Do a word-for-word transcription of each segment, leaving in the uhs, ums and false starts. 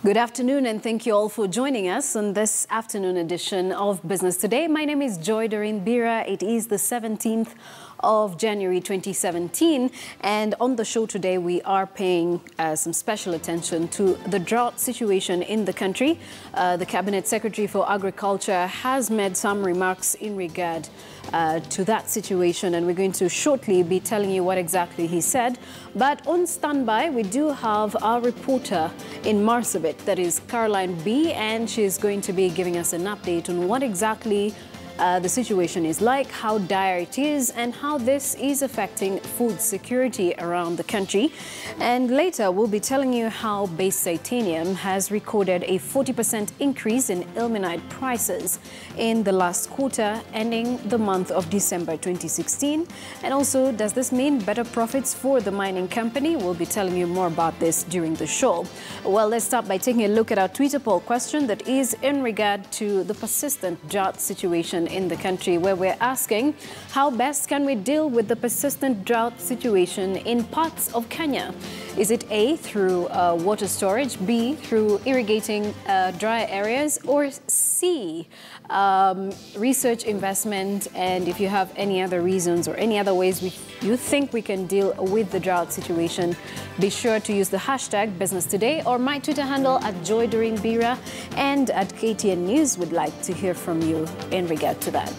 Good afternoon, and thank you all for joining us on this afternoon edition of Business Today. My name is Doreen Biira. It is the seventeenth of January twenty seventeen, and on the show today we are paying uh, some special attention to the drought situation in the country. Uh, the Cabinet Secretary for Agriculture has made some remarks in regard uh, to that situation, and we're going to shortly be telling you what exactly he said. But on standby, we do have our reporter in Marsabit, that is Caroline B, and she's going to be giving us an update on what exactly Uh, the situation is like, how dire it is, and how this is affecting food security around the country. And later, we'll be telling you how base titanium has recorded a forty percent increase in ilmenite prices in the last quarter, ending the month of December twenty sixteen. And also, does this mean better profits for the mining company? We'll be telling you more about this during the show. Well, let's start by taking a look at our Twitter poll question that is in regard to the persistent drought situation in the country, where we're asking how best can we deal with the persistent drought situation in parts of Kenya? Is it A, through uh, water storage, B, through irrigating uh, dry areas, or C, um, research investment? And if you have any other reasons or any other ways we, you think we can deal with the drought situation, be sure to use the hashtag Business Today or my Twitter handle at Joy Doreen Biira, and at K T N News would like to hear from you in regard to that.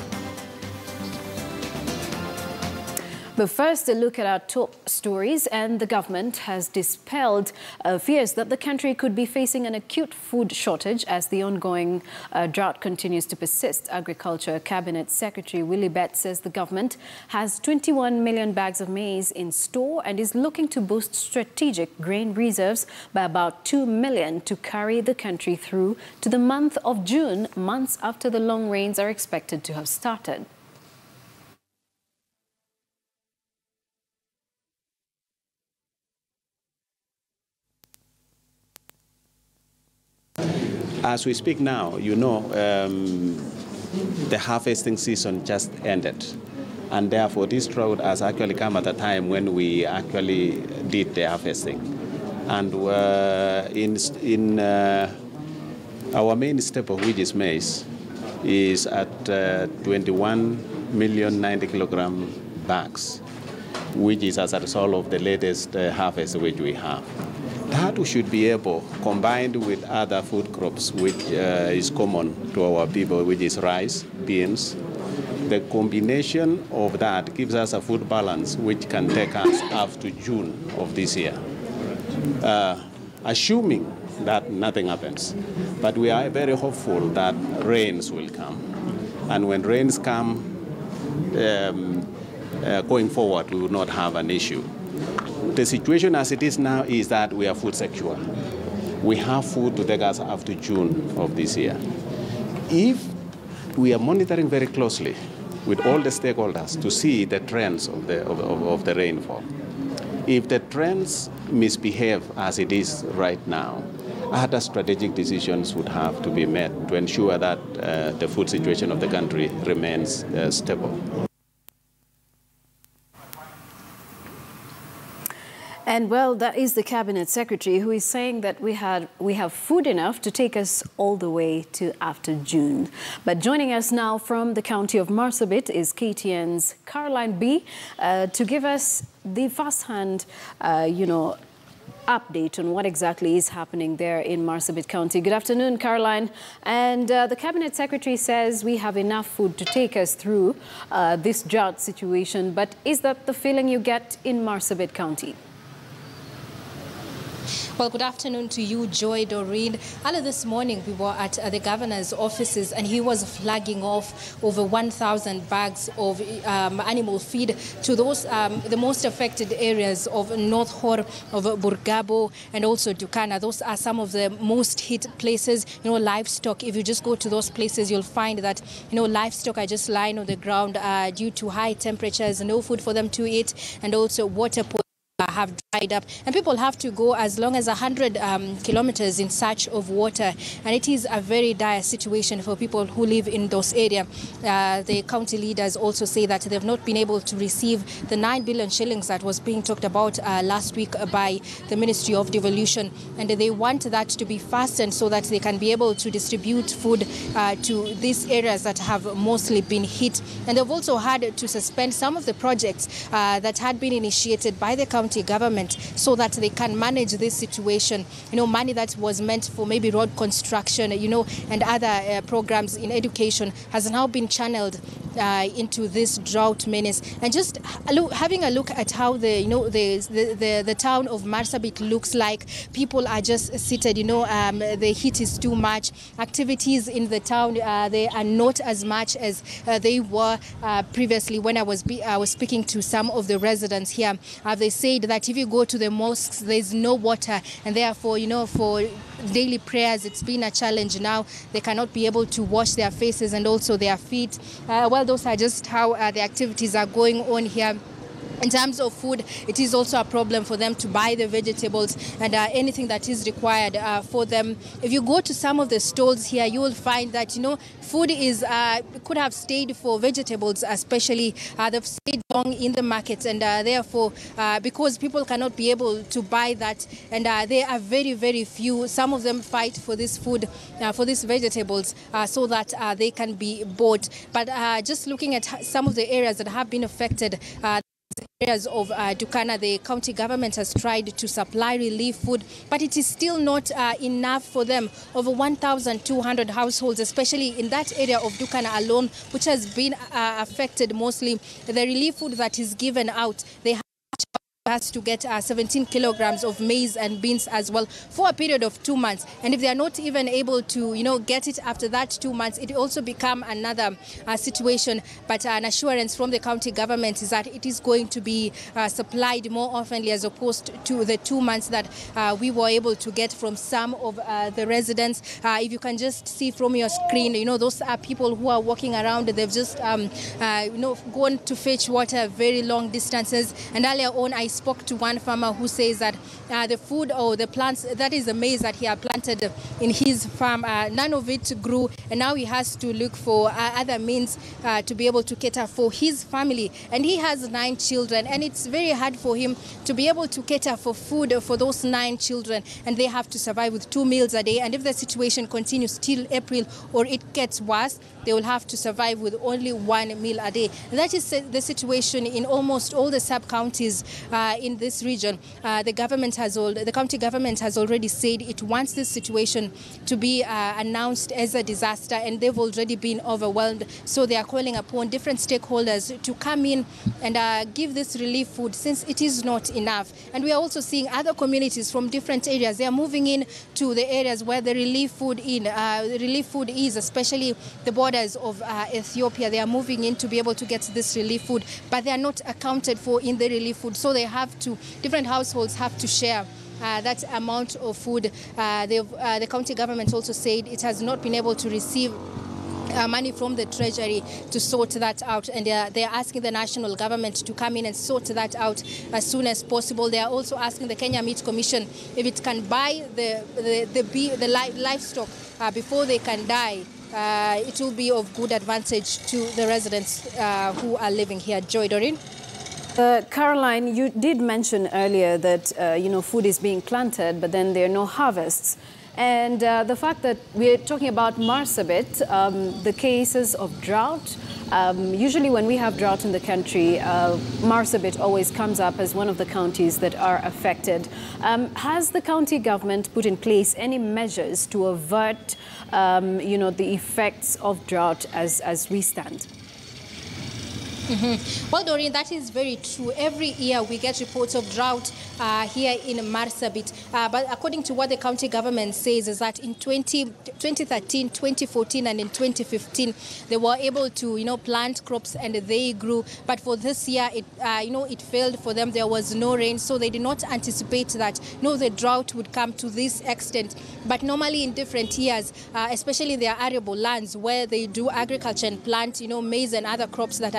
But first, a look at our top stories, and the government has dispelled uh, fears that the country could be facing an acute food shortage as the ongoing uh, drought continues to persist. Agriculture Cabinet Secretary Willie Bett says the government has twenty-one million bags of maize in store and is looking to boost strategic grain reserves by about two million to carry the country through to the month of June, months after the long rains are expected to have started. As we speak now, you know, um, the harvesting season just ended. And therefore, this drought has actually come at a time when we actually did the harvesting. And uh, in, in uh, our main staple, which is maize, is at uh, twenty-one million ninety kilogram bags, which is as a result of the latest uh, harvest which we have. That we should be able, combined with other food crops, which uh, is common to our people, which is rice, beans. The combination of that gives us a food balance which can take us up to June of this year, uh, assuming that nothing happens. But we are very hopeful that rains will come. And when rains come, um, uh, going forward, we will not have an issue. The situation as it is now is that we are food secure. We have food to take us up to June of this year. If we are monitoring very closely with all the stakeholders to see the trends of the, of, of, of the rainfall, if the trends misbehave as it is right now, other strategic decisions would have to be made to ensure that uh, the food situation of the country remains uh, stable. And well, that is the Cabinet Secretary who is saying that we had we have food enough to take us all the way to after June. But joining us now from the county of Marsabit is K T N's Caroline B uh, to give us the first-hand, uh, you know, update on what exactly is happening there in Marsabit County. Good afternoon, Caroline. And uh, the Cabinet Secretary says we have enough food to take us through uh, this drought situation. But is that the feeling you get in Marsabit County? Well, good afternoon to you, Joy Doreen. Earlier this morning, we were at uh, the governor's offices, and he was flagging off over one thousand bags of um, animal feed to those um, the most affected areas of North Hor, of Burgabo, and also Dukana. Those are some of the most hit places. You know, livestock. If you just go to those places, you'll find that you know livestock are just lying on the ground uh, due to high temperatures, no food for them to eat, and also water. have dried up, and people have to go as long as one hundred um, kilometers in search of water, and it is a very dire situation for people who live in those areas. Uh, the county leaders also say that they've not been able to receive the nine billion shillings that was being talked about uh, last week by the Ministry of Devolution, and they want that to be fastened so that they can be able to distribute food uh, to these areas that have mostly been hit. And they've also had to suspend some of the projects uh, that had been initiated by the county government so that they can manage this situation. You know, money that was meant for maybe road construction, you know, and other uh, programs in education has now been channeled uh, into this drought menace. And just look, having a look at how the, you know, the the, the, the town of Marsabit looks like. People are just seated, you know, um, the heat is too much. Activities in the town, uh, they are not as much as uh, they were uh, previously. When I was, be, I was speaking to some of the residents here, uh, they said that if you go to the mosques, there's no water, and therefore, you know, for daily prayers, it's been a challenge now. They cannot be able to wash their faces and also their feet. Uh, well, those are just how uh, the activities are going on here. In terms of food, it is also a problem for them to buy the vegetables and uh, anything that is required uh, for them. If you go to some of the stalls here, you will find that, you know, food is uh, could have stayed for vegetables, especially uh, they've stayed long in the markets, and uh, therefore, uh, because people cannot be able to buy that, and uh, they are very, very few. Some of them fight for this food, uh, for these vegetables, uh, so that uh, they can be bought. But uh, just looking at some of the areas that have been affected, uh, areas of uh, Turkana, the county government has tried to supply relief food, but it is still not uh, enough for them. Over one thousand two hundred households, especially in that area of Turkana alone, which has been uh, affected mostly. The relief food that is given out, they has to get uh, seventeen kilograms of maize and beans as well for a period of two months. And if they are not even able to, you know, get it after that two months, it also become another uh, situation. But uh, an assurance from the county government is that it is going to be uh, supplied more oftenly, as opposed to the two months that uh, we were able to get from some of uh, the residents. Uh, if you can just see from your screen, you know, those are people who are walking around. They've just, um, uh, you know, gone to fetch water very long distances. And earlier on, I spoke to one farmer who says that uh, the food or the plants, that is the maize that he had planted in his farm, uh, none of it grew, and now he has to look for uh, other means uh, to be able to cater for his family. And he has nine children, and it's very hard for him to be able to cater for food for those nine children, and they have to survive with two meals a day. And if the situation continues till April or it gets worse, they will have to survive with only one meal a day. And that is the situation in almost all the sub-counties uh, in this region. Uh, the government has all, the county government has already said it wants this situation to be uh, announced as a disaster, and they've already been overwhelmed. So they are calling upon different stakeholders to come in and uh, give this relief food, since it is not enough. And we are also seeing other communities from different areas. They are moving in to the areas where the relief food in uh, the relief food is, especially the borders of uh, Ethiopia. They are moving in to be able to get this relief food, but they are not accounted for in the relief food. So they have to, different households have to share Uh, that amount of food. Uh, uh, the county government also said it has not been able to receive Uh, money from the treasury to sort that out, and uh, they are asking the national government to come in and sort that out as soon as possible. They are also asking the Kenya Meat Commission if it can buy the the, the, the, the li livestock uh, before they can die. Uh, it will be of good advantage to the residents uh, who are living here. Joy, Doreen. Uh, Caroline, you did mention earlier that uh, you know, food is being planted, but then there are no harvests. And uh, the fact that we're talking about Marsabit, um, the cases of drought, um, usually when we have drought in the country, uh, Marsabit always comes up as one of the counties that are affected. Um, has the county government put in place any measures to avert um, you know, the effects of drought as, as we stand? Mm-hmm. Well, Doreen, that is very true. Every year we get reports of drought uh, here in Marsabit. Uh, but according to what the county government says is that in twenty thirteen, twenty fourteen and in twenty fifteen, they were able to, you know, plant crops and they grew. But for this year, it, uh, you know, it failed for them. There was no rain, so they did not anticipate that, you know, the drought would come to this extent. But normally in different years, uh, especially their arable lands where they do agriculture and plant, you know, maize and other crops that are necessary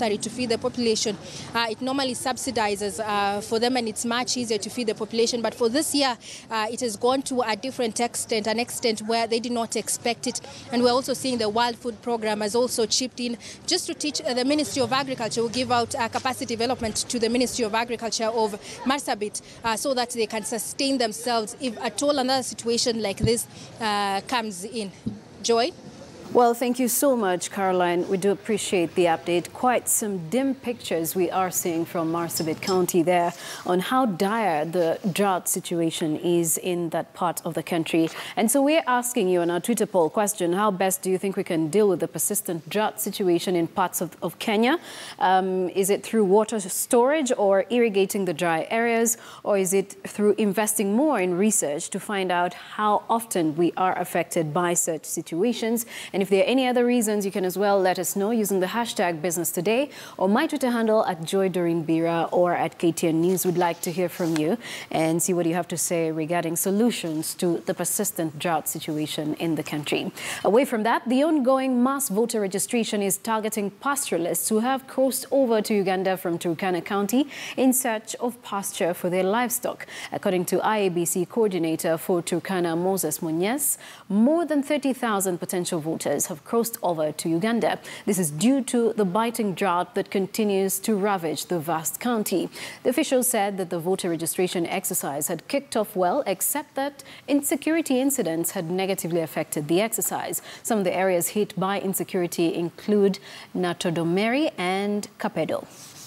primary to feed the population. Uh, it normally subsidizes uh, for them, and it's much easier to feed the population. But for this year, uh, it has gone to a different extent, an extent where they did not expect it. And we're also seeing the Wild Food Program has also chipped in just to teach uh, the Ministry of Agriculture, will give out uh, capacity development to the Ministry of Agriculture of Marsabit uh, so that they can sustain themselves if at all another situation like this uh, comes in. Joy? Well, thank you so much, Caroline. We do appreciate the update. Quite some dim pictures we are seeing from Marsabit County there on how dire the drought situation is in that part of the country. And so we're asking you on our Twitter poll question, how best do you think we can deal with the persistent drought situation in parts of, of Kenya? Um, is it through water storage or irrigating the dry areas? Or is it through investing more in research to find out how often we are affected by such situations? And if there are any other reasons, you can as well let us know using the hashtag Business Today or my Twitter handle at Joy Doreen Biira or at K T N News. We'd like to hear from you and see what you have to say regarding solutions to the persistent drought situation in the country. Away from that, the ongoing mass voter registration is targeting pastoralists who have crossed over to Uganda from Turkana County in search of pasture for their livestock. According to I A B C coordinator for Turkana, Moses Munyes, more than thirty thousand potential voters have crossed over to Uganda. This is due to the biting drought that continues to ravage the vast county. The officials said that the voter registration exercise had kicked off well, except that insecurity incidents had negatively affected the exercise. Some of the areas hit by insecurity include Natodomeri and Kapedo.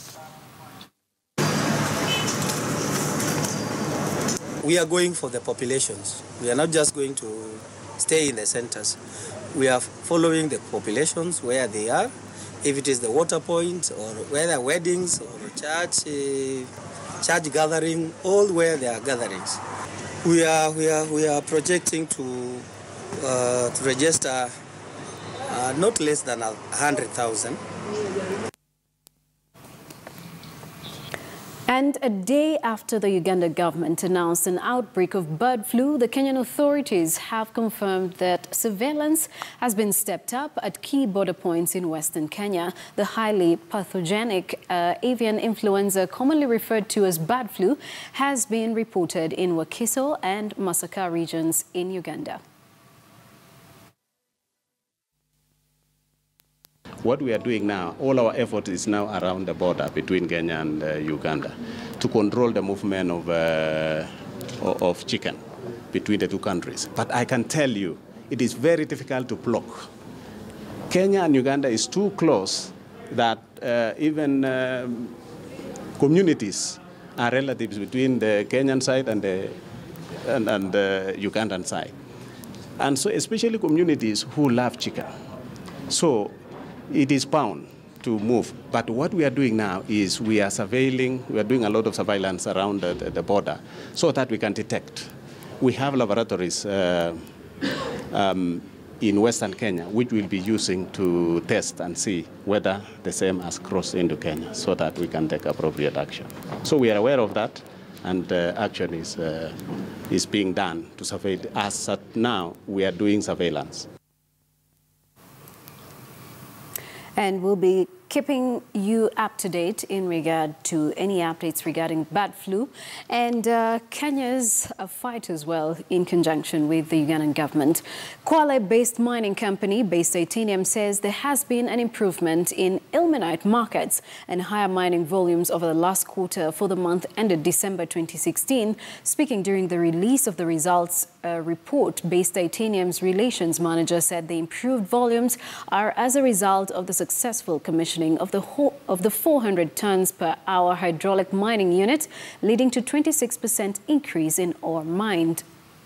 We are going for the populations. We are not just going to stay in the centers. We are following the populations where they are, if it is the water point or whether weddings or church, uh, church gathering, all where there are gatherings. We are we are we are projecting to uh, to register uh, not less than a hundred thousand. And a day after the Uganda government announced an outbreak of bird flu, the Kenyan authorities have confirmed that surveillance has been stepped up at key border points in Western Kenya. The highly pathogenic uh, avian influenza, commonly referred to as bird flu, has been reported in Wakiso and Masaka regions in Uganda. What we are doing now, all our effort is now around the border between Kenya and uh, Uganda to control the movement of, uh, of chicken between the two countries. But I can tell you, it is very difficult to block. Kenya and Uganda is too close that uh, even uh, communities are relatives between the Kenyan side and the, and, and the Ugandan side. And so especially communities who love chicken. So it is bound to move. But what we are doing now is we are surveilling, we are doing a lot of surveillance around the, the border so that we can detect. We have laboratories uh, um, in Western Kenya which we'll be using to test and see whether the same has crossed into Kenya so that we can take appropriate action. So we are aware of that, and uh, action is, uh, is being done to surveil. As at now, we are doing surveillance. And we'll be keeping you up to date in regard to any updates regarding bird flu and uh, Kenya's uh, fight as well in conjunction with the Ugandan government. Kwale-based mining company Base Titanium says there has been an improvement in ilmenite markets and higher mining volumes over the last quarter for the month ended December twenty sixteen. Speaking during the release of the results uh, report, Base Titanium's relations manager said the improved volumes are as a result of the successful commissioning of the whole, of the four hundred tons per hour hydraulic mining unit, leading to twenty-six percent increase in ore mined.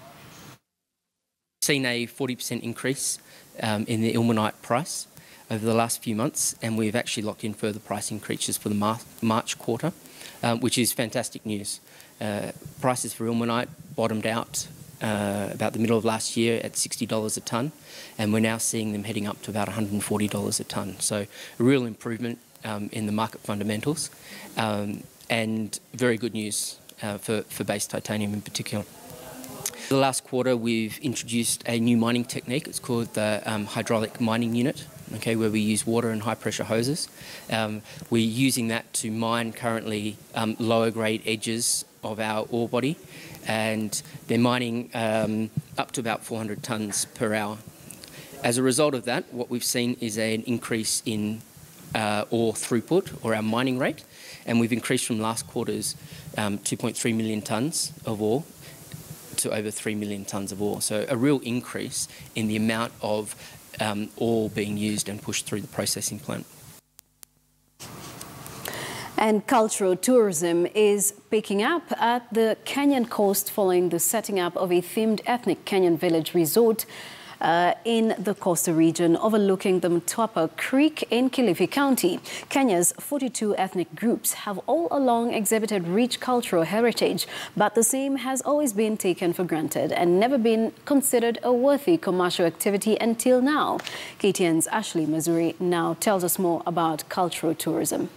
Seen a forty percent increase um, in the ilmenite price over the last few months, and we've actually locked in further price increases for the Mar March quarter, um, which is fantastic news. Uh, prices for ilmenite bottomed out Uh, about the middle of last year at sixty dollars a tonne, and we're now seeing them heading up to about one hundred forty dollars a tonne. So a real improvement um, in the market fundamentals, um, and very good news uh, for, for Base Titanium in particular. The last quarter we've introduced a new mining technique. It's called the um, hydraulic mining unit, okay, where we use water and high-pressure hoses. Um, we're using that to mine currently um, lower-grade edges of our ore body, and they're mining um, up to about four hundred tonnes per hour. As a result of that, what we've seen is an increase in uh, ore throughput, or our mining rate, and we've increased from last quarter's um, two point three million tonnes of ore to over three million tonnes of ore. So a real increase in the amount of um, ore being used and pushed through the processing plant. And cultural tourism is picking up at the Kenyan coast following the setting up of a themed ethnic Kenyan village resort Uh, in the coastal region overlooking the Mtwapa Creek in Kilifi County. Kenya's forty-two ethnic groups have all along exhibited rich cultural heritage, but the same has always been taken for granted and never been considered a worthy commercial activity until now. K T N's Ashley Mazuri now tells us more about cultural tourism.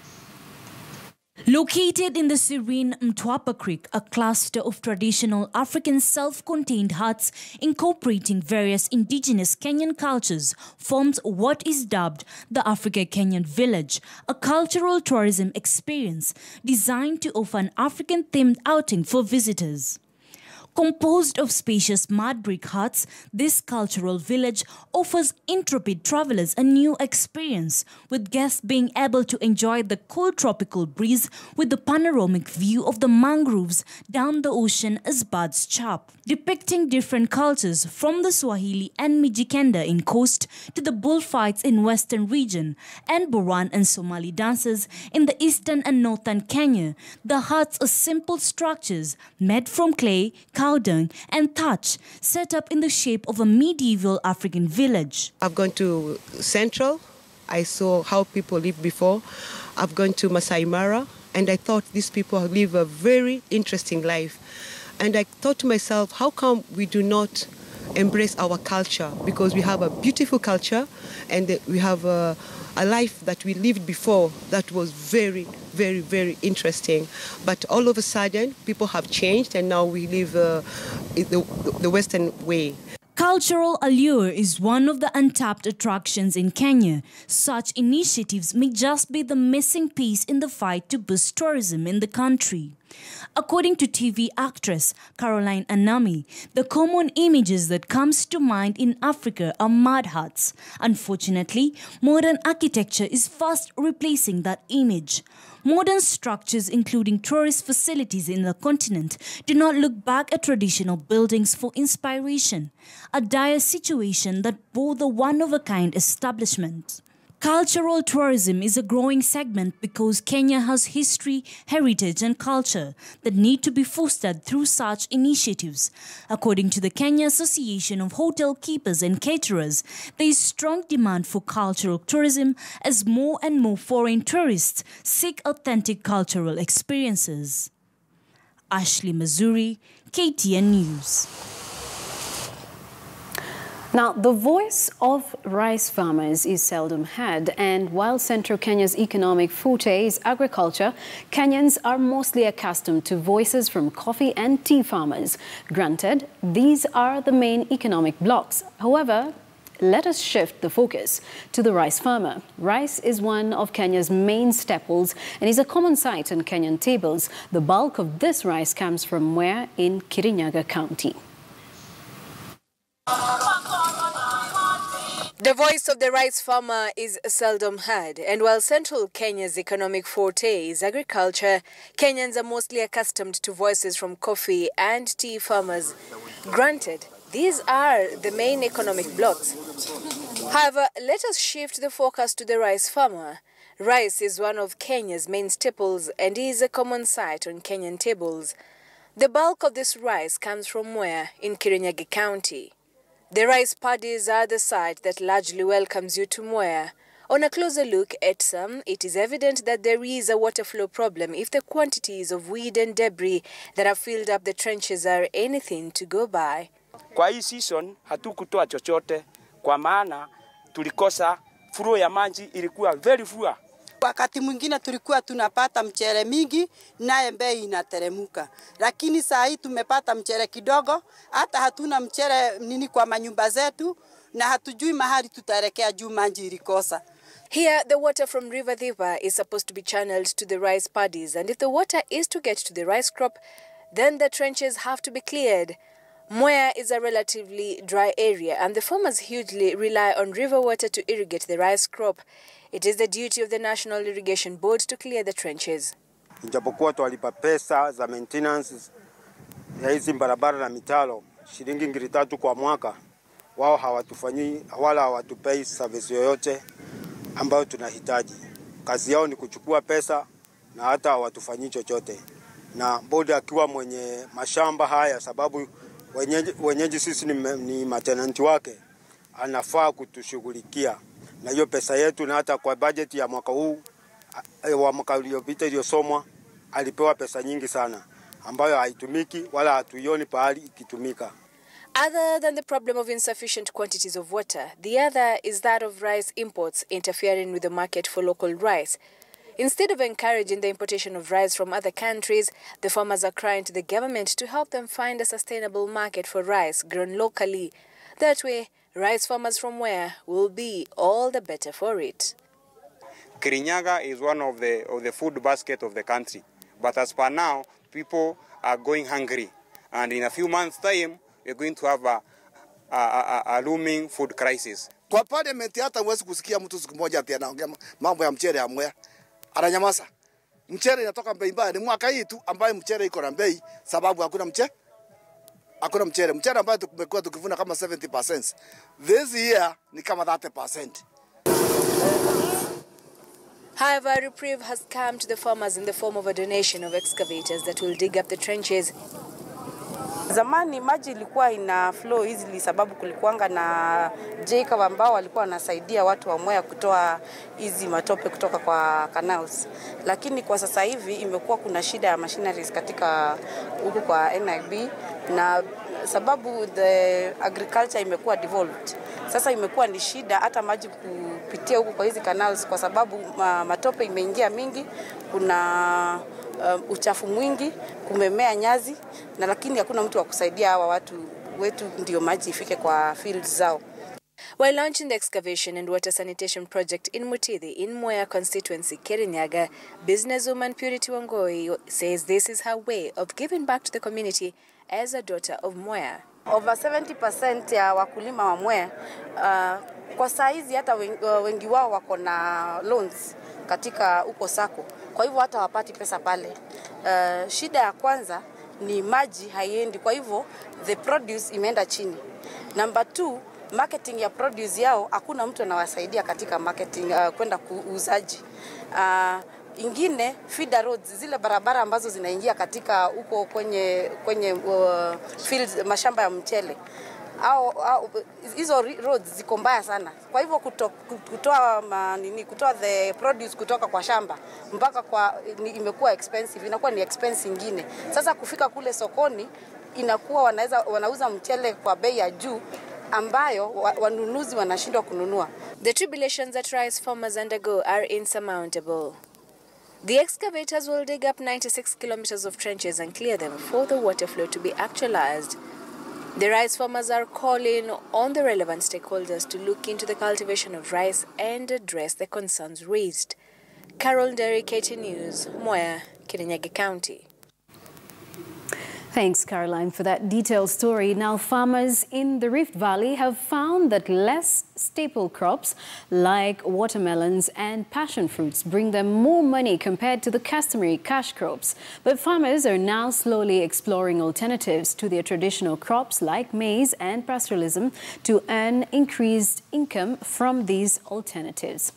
Located in the serene Mtwapa Creek, a cluster of traditional African self-contained huts incorporating various indigenous Kenyan cultures forms what is dubbed the Africa Kenyan Village, a cultural tourism experience designed to offer an African-themed outing for visitors. Composed of spacious mud brick huts, this cultural village offers intrepid travelers a new experience, with guests being able to enjoy the cool tropical breeze with the panoramic view of the mangroves down the ocean as birds chirp, depicting different cultures from the Swahili and Mijikenda in coast to the bullfights in western region and Boran and Somali dances in the eastern and northern Kenya. The huts are simple structures made from clay, cow dung and thatch, set up in the shape of a medieval African village. I've gone to Central. I saw how people lived before. I've gone to Masai Mara, and I thought these people live a very interesting life. And I thought to myself, how come we do not embrace our culture? Because we have a beautiful culture, and we have a, a life that we lived before that was very, very, very interesting. But all of a sudden, people have changed, and now we live uh, the, the Western way. Cultural allure is one of the untapped attractions in Kenya. Such initiatives may just be the missing piece in the fight to boost tourism in the country. According to T V actress Caroline Anami, the common images that comes to mind in Africa are mud huts. Unfortunately, modern architecture is fast replacing that image. Modern structures, including tourist facilities in the continent, do not look back at traditional buildings for inspiration, a dire situation that bore the one-of-a-kind establishment. Cultural tourism is a growing segment because Kenya has history, heritage and culture that need to be fostered through such initiatives. According to the Kenya Association of Hotel Keepers and Caterers, there is strong demand for cultural tourism as more and more foreign tourists seek authentic cultural experiences. Ashley Mazuri, K T N News. Now, the voice of rice farmers is seldom heard, and while central Kenya's economic forte is agriculture, Kenyans are mostly accustomed to voices from coffee and tea farmers. Granted, these are the main economic blocks. However, let us shift the focus to the rice farmer. Rice is one of Kenya's main staples and is a common sight on Kenyan tables. The bulk of this rice comes from where? In Kirinyaga County. The voice of the rice farmer is seldom heard, and while central Kenya's economic forte is agriculture, Kenyans are mostly accustomed to voices from coffee and tea farmers. Granted, these are the main economic blocks. However, let us shift the focus to the rice farmer. Rice is one of Kenya's main staples and is a common sight on Kenyan tables. The bulk of this rice comes from where? In Kirinyaga County. The rice paddies are the site that largely welcomes you to Mwea. On a closer look at some, it is evident that there is a water flow problem if the quantities of weed and debris that have filled up the trenches are anything to go by. Kwa hii season hatukutoa chochote kwa maana tulikosa flow ya maji, ilikuwa very poor. Wakati mwingine tulikuwa tunapata mchere mingi naye bei inateremuka. Lakini saa hii tumepata mchere kidogo, hata hatuna mchere nini kwa manyumba zetu, na hatujui mahali tutaelekea juu maji ilikosa. Here, the water from River Dhiva is supposed to be channeled to the rice paddies, and if the water is to get to the rice crop, then the trenches have to be cleared. Mwea is a relatively dry area, and the farmers hugely rely on river water to irrigate the rice crop. It is the duty of the National Irrigation Board to clear the trenches. Ijapokuwa twalipa pesa za maintenance ya hizi barabara na mitalo shilingi ngiri tatu kwa mwaka, wao hawatufanyii wala hawatupei service yoyote ambayo tunahitaji. Kazi yao ni kuchukua pesa na hata hawatufanyii chochote. Na bodi akiwa mwenye mashamba haya, sababu wenyeji, wenyeji sisi ni, ni matenanti wake, anafaa kutushughulikia na hiyo pesa yetu. Na hata kwa budget ya mwaka huu wa mwaka uliopita iliyosomwa alipewa pesa nyingi sana ambayo haitumiki wala hatuioni pahali ikitumika. Other than the problem of insufficient quantities of water, the other is that of rice imports interfering with the market for local rice. Instead of encouraging the importation of rice from other countries, the farmers are crying to the government to help them find a sustainable market for rice grown locally. That way, rice farmers from where will be all the better for it. Kirinyaga is one of the of the food basket of the country, but as per now, people are going hungry, and in a few months' time, we're going to have a, a, a, a looming food crisis. Kwa parliament hata huwezi kusikia mtu siku moja ati anaongea mambo ya mchele ya Mwea. Ananyamaza. Mchele inatoka bei mbaya, ni mwaka hii tu ambayo mchele iko na bei sababu hakuna mchele. Hakuna mchele. Mchele ambayo tumekuwa tukivuna kama seventy percent. This year ni kama thirty percent. However, a reprieve has come to the farmers in the form of a donation of excavators that will dig up the trenches. Zamani maji ilikuwa ina flow easily sababu kulikuanga na Jacob ambao walikuwa wanasaidia watu wa Mwea kutoa hizi matope kutoka kwa canals. Lakini kwa sasa hivi imekuwa kuna shida ya machineries katika huku kwa N I B, na sababu the agriculture imekuwa devolved. Sasa imekuwa ni shida hata maji kupitia huku kwa hizi canals kwa sababu matope imeingia mingi, kuna uh, uchafu mwingi, kumemea nyazi, na lakini hakuna mtu wa kusaidia hawa watu wetu ndio maji ifike kwa fields zao. While launching the excavation and water sanitation project in Mutithi in Mwea constituency, Kirinyaga, businesswoman Purity Wangoi says this is her way of giving back to the community as a daughter of Mwea. Over seventy percent ya wakulima wa Mwea uh, kwa saizi hata wengi, uh, wengi wao wako na loans katika uko sako. Kwa hivyo hata wapati pesa pale. Uh, shida ya kwanza ni maji haiendi. Kwa hivyo the produce imeenda chini. Number two, marketing ya produce yao hakuna mtu anawasaidia katika marketing uh, kwenda kuuzaji. Uh, ingine feeder roads, zile barabara ambazo zinaingia katika huko kwenye kwenye uh, fields, mashamba ya mchele. Au, au hizo roads ziko mbaya sana. Kwa hivyo kuto, kutoa ma, nini kutoa the produce kutoka kwa shamba mpaka kwa ni, imekuwa expensive, inakuwa ni expense nyingine. Sasa kufika kule sokoni inakuwa wanaweza wanauza mchele kwa bei ya juu ambayo wanunuzi wanashindwa kununua. The tribulations that rice farmers undergo are insurmountable. The excavators will dig up ninety-six kilometers of trenches and clear them for the water flow to be actualized. The rice farmers are calling on the relevant stakeholders to look into the cultivation of rice and address the concerns raised. Carol Derry, K T News, Mwea, Kirinyaga County. Thanks, Caroline, for that detailed story. Now, farmers in the Rift Valley have found that less staple crops like watermelons and passion fruits bring them more money compared to the customary cash crops. But farmers are now slowly exploring alternatives to their traditional crops like maize and pastoralism to earn increased income from these alternatives.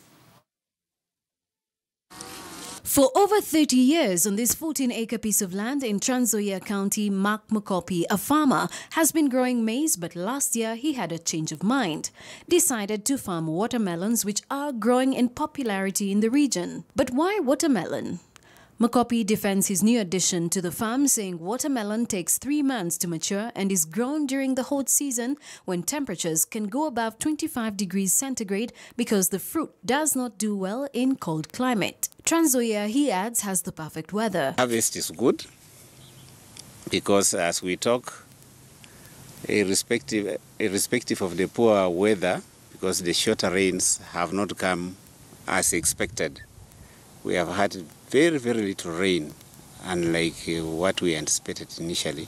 For over thirty years on this fourteen acre piece of land in Trans Nzoia County, Mark Mukopi, a farmer, has been growing maize, but last year he had a change of mind. Decided to farm watermelons, which are growing in popularity in the region. But why watermelon? Mukopi defends his new addition to the farm, saying watermelon takes three months to mature and is grown during the hot season when temperatures can go above twenty-five degrees centigrade because the fruit does not do well in cold climate. Trans Nzoia, he adds, has the perfect weather. Harvest is good because as we talk, irrespective, irrespective of the poor weather, because the shorter rains have not come as expected. We have had very, very little rain, unlike uh, what we anticipated initially.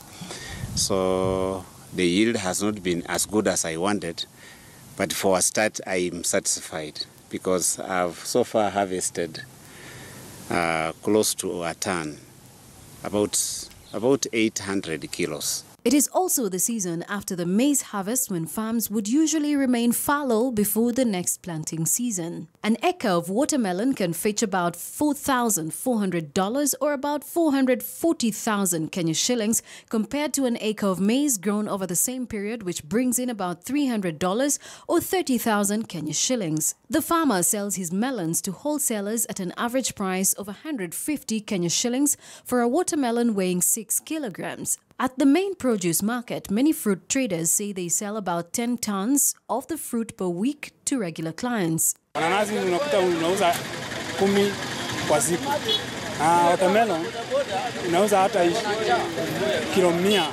So the yield has not been as good as I wanted, but for a start, I am satisfied because I've so far harvested uh, close to a ton, about, about eight hundred kilos. It is also the season after the maize harvest when farms would usually remain fallow before the next planting season. An acre of watermelon can fetch about four thousand four hundred dollars or about four hundred forty thousand Kenya shillings compared to an acre of maize grown over the same period, which brings in about three hundred dollars or thirty thousand Kenya shillings. The farmer sells his melons to wholesalers at an average price of one hundred fifty Kenya shillings for a watermelon weighing six kilograms. At the main produce market, many fruit traders say they sell about ten tons of the fruit per week to regular clients. Mananasi unakuta unauza kumi kwa siku. Na watermelon unauza hata kilo mia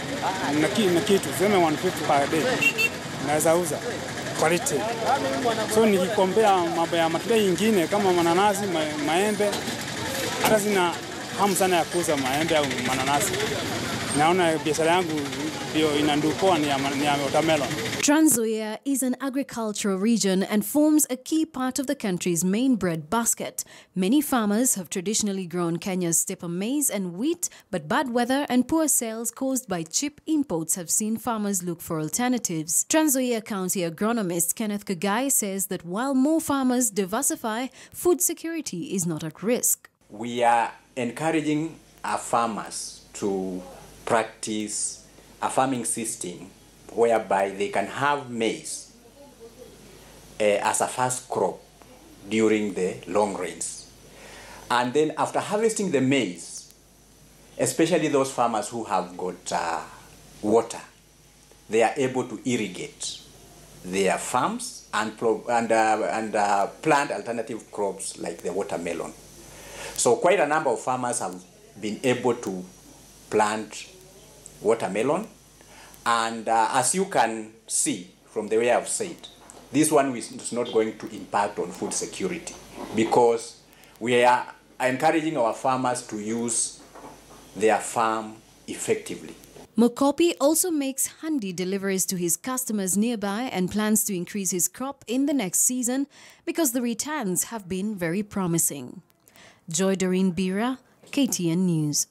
na kitu, sema one fifty per day. Unaweza uza quality. So nikikompea mambo ya matunda yingine kama mananasi, ma, maembe, hata zina hamu sana ya kuuza maembe au mananasi. Naona biashara yangu ndio inandupoa ni ya watermelon. Trans Nzoia is an agricultural region and forms a key part of the country's main bread basket. Many farmers have traditionally grown Kenya's steppe maize and wheat, but bad weather and poor sales caused by cheap imports have seen farmers look for alternatives. Trans Nzoia County agronomist Kenneth Kagai says that while more farmers diversify, food security is not at risk. We are encouraging our farmers to practice a farming system whereby they can have maize uh, as a first crop during the long rains. And then after harvesting the maize, especially those farmers who have got uh, water, they are able to irrigate their farms and, pro and, uh, and uh, plant alternative crops like the watermelon. So quite a number of farmers have been able to plant watermelon, and uh, as you can see from the way I've said, this one is not going to impact on food security because we are encouraging our farmers to use their farm effectively. Mokopi also makes handy deliveries to his customers nearby and plans to increase his crop in the next season because the returns have been very promising. Joy Doreen Biira, K T N News.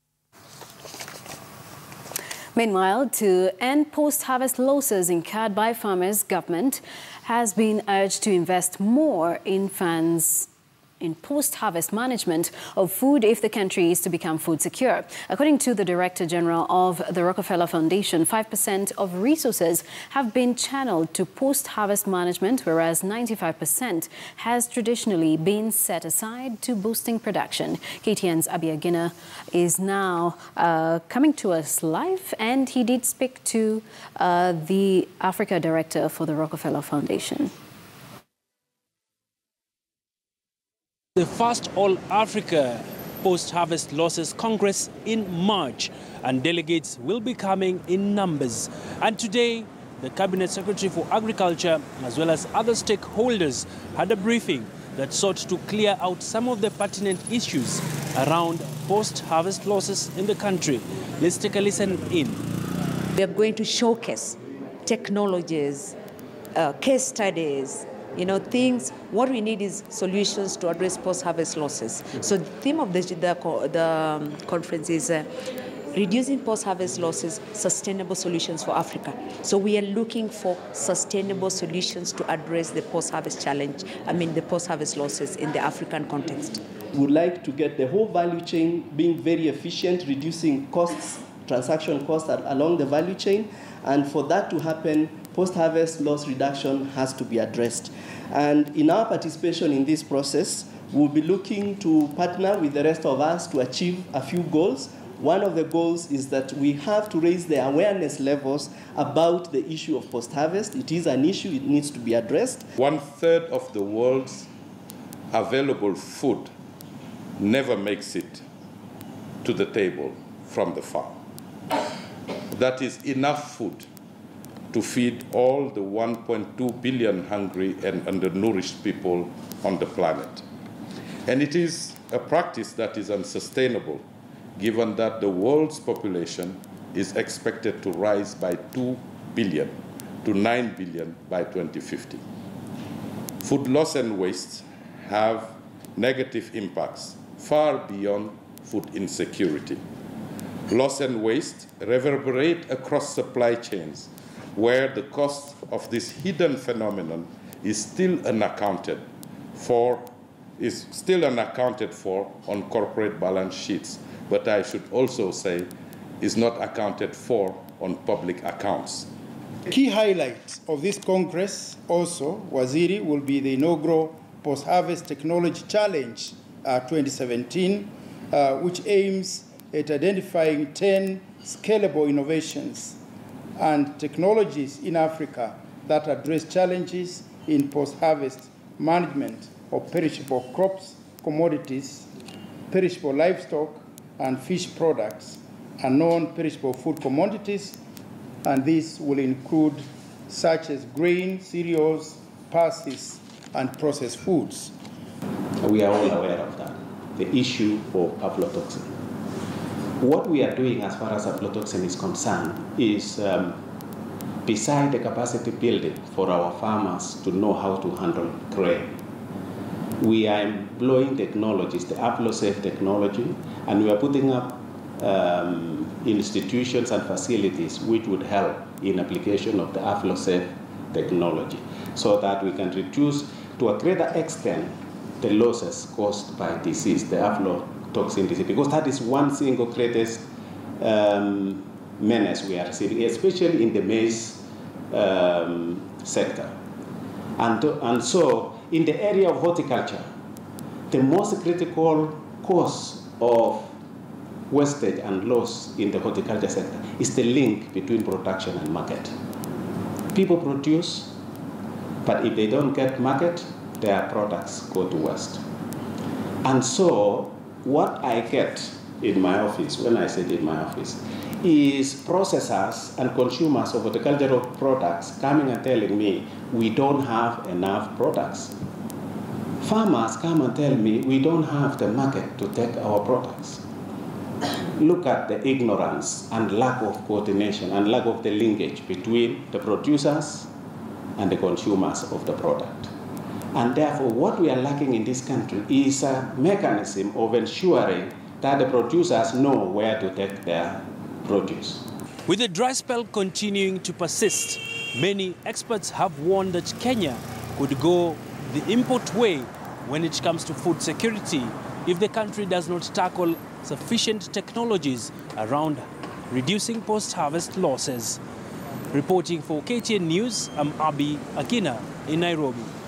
Meanwhile, to end post-harvest losses incurred by farmers, government has been urged to invest more in funds in post-harvest management of food if the country is to become food secure. According to the Director General of the Rockefeller Foundation, five percent of resources have been channeled to post-harvest management, whereas ninety-five percent has traditionally been set aside to boosting production. K T N's Abia Gina is now uh, coming to us live, and he did speak to uh, the Africa Director for the Rockefeller Foundation. The first All-Africa Post-Harvest Losses Congress in March, and delegates will be coming in numbers. And today, the Cabinet Secretary for Agriculture, as well as other stakeholders, had a briefing that sought to clear out some of the pertinent issues around post-harvest losses in the country. Let's take a listen in. We are going to showcase technologies, uh, case studies, you know, things. What we need is solutions to address post-harvest losses. So the theme of the, the, the um, conference is uh, reducing post-harvest losses, sustainable solutions for Africa. So we are looking for sustainable solutions to address the post-harvest challenge, I mean the post-harvest losses in the African context. We would like to get the whole value chain being very efficient, reducing costs, transaction costs along the value chain, and for that to happen, post-harvest loss reduction has to be addressed. And in our participation in this process, we'll be looking to partner with the rest of us to achieve a few goals. One of the goals is that we have to raise the awareness levels about the issue of post-harvest. It is an issue, it needs to be addressed. One third of the world's available food never makes it to the table from the farm. that is enough food to feed all the one point two billion hungry and undernourished people on the planet. And it is a practice that is unsustainable, given that the world's population is expected to rise by two billion to nine billion by twenty fifty. Food loss and waste have negative impacts far beyond food insecurity. Loss and waste reverberate across supply chains, where the cost of this hidden phenomenon is still unaccounted for, is still unaccounted for on corporate balance sheets, but I should also say is not accounted for on public accounts. The key highlight of this Congress also, Waziri, will be the inaugural Post-Harvest Technology Challenge uh, twenty seventeen, uh, which aims at identifying ten scalable innovations and technologies in Africa that address challenges in post-harvest management of perishable crops, commodities, perishable livestock, and fish products, and non-perishable food commodities, and these will include such as grain, cereals, pulses, and processed foods. We are all aware of that, the issue of aflatoxin. What we are doing as far as aflatoxin is concerned is, um, beside the capacity building for our farmers to know how to handle grain, we are employing technologies, the AfloSafe technology, and we are putting up um, institutions and facilities which would help in application of the AfloSafe technology, so that we can reduce to a greater extent the losses caused by disease, the aflatoxin disease, because that is one single greatest um, menace we are receiving, especially in the maize um, sector. And, and so, in the area of horticulture, the most critical cause of wastage and loss in the horticulture sector is the link between production and market. People produce, but if they don't get market, their products go to waste. And so, what I get in my office, when I sit in my office, is processors and consumers of horticultural products coming and telling me, we don't have enough products. Farmers come and tell me, we don't have the market to take our products. Look at the ignorance and lack of coordination and lack of the linkage between the producers and the consumers of the product. And therefore, what we are lacking in this country is a mechanism of ensuring that the producers know where to take their produce. With the dry spell continuing to persist, many experts have warned that Kenya could go the import way when it comes to food security if the country does not tackle sufficient technologies around reducing post-harvest losses. Reporting for K T N News, I'm Abi Akina in Nairobi.